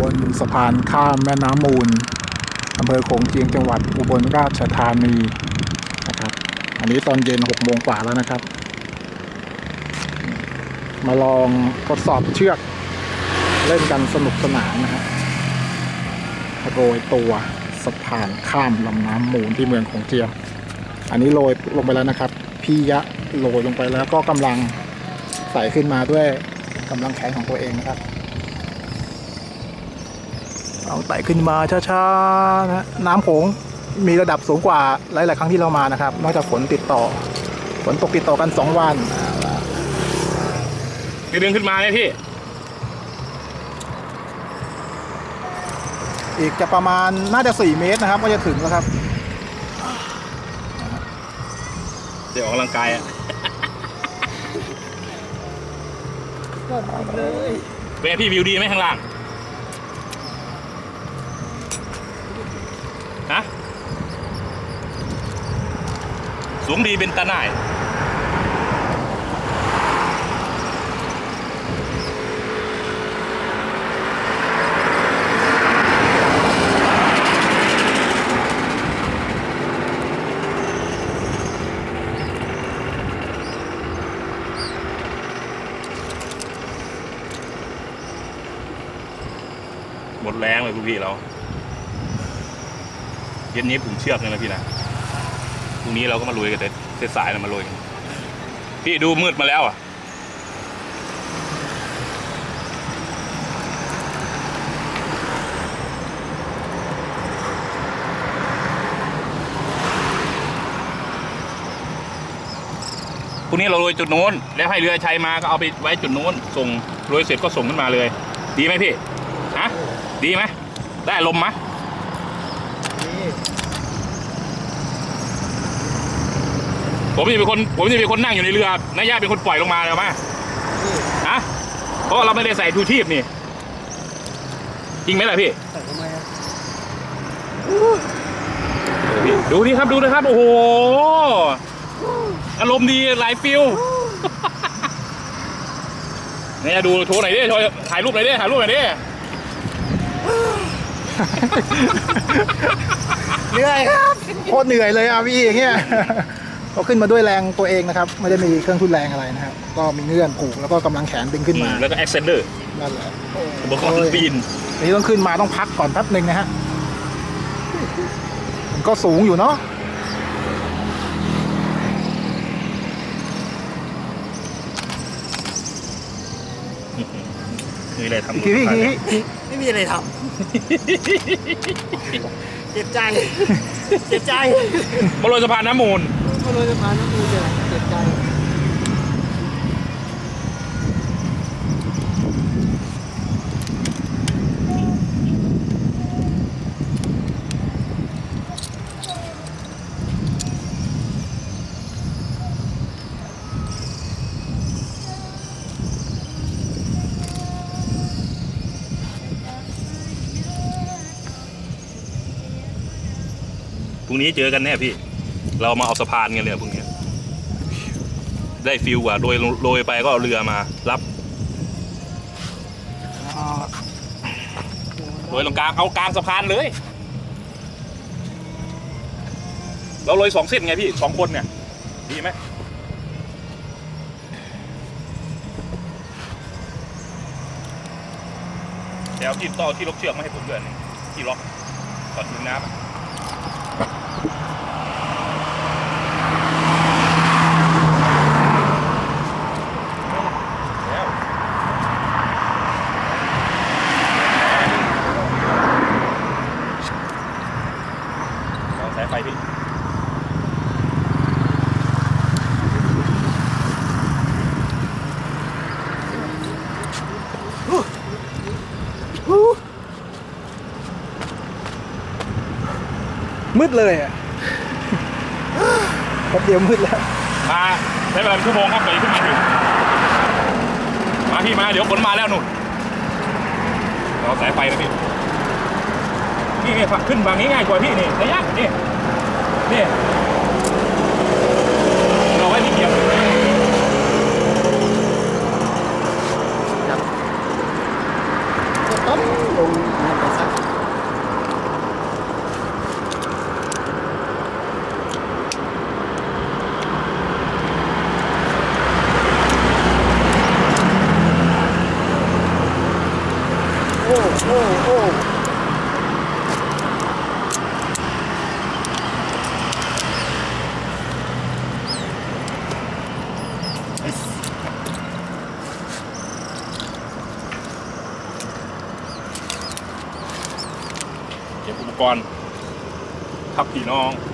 นสะพานข้ามแม่น้ำมูลอำเภอโขงเจียมจังหวัดอุบลราชธานีนะครับอันนี้ตอนเย็น6 โมงกว่าแล้วนะครับมาลองทดสอบเชือกเล่นกันสนุกสนานนะครับโรยตัวสะพานข้ามลำน้ำมูลที่เมืองโขงเจียมอันนี้โรยลงไปแล้วนะครับพี่ยะโรยลงไปแล้วก็กำลังใส่ขึ้นมาด้วยกำลังแขนของตัวเองนะครับเอาไต่ขึ้นมาช้าๆนะน้ำโขงมีระดับสูงกว่าหลายๆครั้งที่เรามานะครับนอกจากฝนตกติดต่อกัน2 วันดึงขึ้นมาเลยพี่อีกจะประมาณน่าจะ4 เมตรนะครับก็จะถึงแล้วครับเดี๋ยวออกกำลังกายอ่ะก็เลยเป็นพี่วิวดีไหมข้างล่างฮะสูงดีเป็นตาหน่ายหมดแรงเลยพี่เราเย็นนี้ผมเชือกเลยนะพี่นะพรุ่งนี้เราก็มาลุยกันเสร็จสายเรามาลุยพี่ดูมืดมาแล้วอ่ะพรุ่งนี้เราลุยจุดโน้นแล้วให้เรือชัยมาก็เอาไปไว้จุดโน้นส่งลุยเสร็จก็ส่งขึ้นมาเลยดีไหมพี่ฮะดีไหมได้ลมไหมผมจะเป็นคนนั่งอยู่ในเรือนายย่าเป็นคนปล่อยลงมาเลยมาฮะเพราะเราไม่ได้ใส่ชูชีพนี่จริงไหมล่ะพี่ใส่ทำไมดูนี่ครับดูนะครับโอ้โหอารมณ์ดีหลายฟิลเนี่ยดูโชว์หน่อยดิโชว์ถ่ายรูปหน่อยดิเหนื่อยครับโคตรเหนื่อยเลยอ่ะพี่อย่างเงี้ยก็ขึ้นมาด้วยแรงตัวเองนะครับไม่ได้มีเครื่องทุนแรงอะไรนะครับก็มีเงื่อนผูกแล้วก็กำลังแขนดึงขึ้นมาแล้วก็แอคเซนเดอร์นั่นแหละอุปกรณ์ปีนนี่ต้องขึ้นมาต้องพักก่อนแป๊บนึงนะฮะมันก็สูงอยู่เนาะมีอะไรทำไม่มีอะไรทำเจ็บใจมาลอยสะพานน้ำมูลเจ็บใจพรุ่งนี้เจอกันแน่พี่เรามาเอาสะพานกันเลยพรุ่งนี้ได้ฟิลกว่าโดยไปก็เอาเรือมารับโดยตรงกลางเอากลางสะพานเลยเราลอย2 เส้นไงพี่2 คนเนี่ยดีไหมเดี๋ยวที่ต่อที่ล็อกเชือกมาให้ผมด้วยที่ล็อกก่อนถึงน้ำสายไฟพี่มืดเลยอ่ะแป๊บเดียวมืดแล้วมาใช้เวลา1 ชั่วโมงครับไปขึ้นมาถึงมาพี่มาเดี๋ยวฝนมาแล้วนู่นเราสายไฟนะพี่นี่ขึ้นฝั่งนี้ง่ายกว่าพี่นี่ระยะนี่เราไว้ที่เดียวต้มลงเก็บอุปกรณ์ครับพี่น้อง